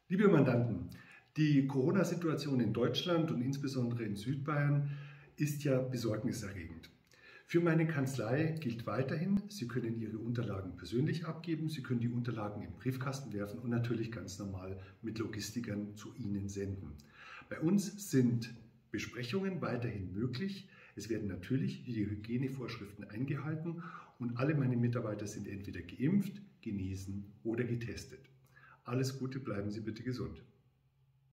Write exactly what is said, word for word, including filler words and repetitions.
Liebe Mandanten, die Corona-Situation in Deutschland und insbesondere in Südbayern ist ja besorgniserregend. Für meine Kanzlei gilt weiterhin, Sie können Ihre Unterlagen persönlich abgeben, Sie können die Unterlagen im Briefkasten werfen und natürlich ganz normal mit Logistikern zu Ihnen senden. Bei uns sind Besprechungen weiterhin möglich. Es werden natürlich die Hygienevorschriften eingehalten und alle meine Mitarbeiter sind entweder geimpft, genesen oder getestet. Alles Gute, bleiben Sie bitte gesund.